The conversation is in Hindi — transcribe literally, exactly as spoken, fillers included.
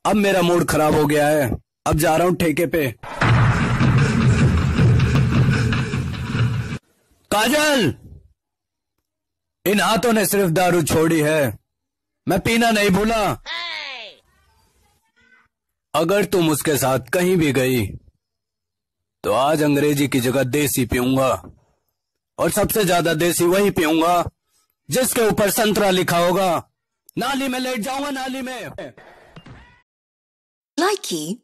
अब मेरा मूड खराब हो गया है, अब जा रहा हूं ठेके पे। काजल, इन हाथों ने सिर्फ दारू छोड़ी है, मैं पीना नहीं भूला। अगर तुम उसके साथ कहीं भी गई तो आज अंग्रेजी की जगह देसी पीऊंगा, और सबसे ज्यादा देसी वही पीऊंगा जिसके ऊपर संतरा लिखा होगा। नाली में लेट जाऊंगा, नाली में। Likey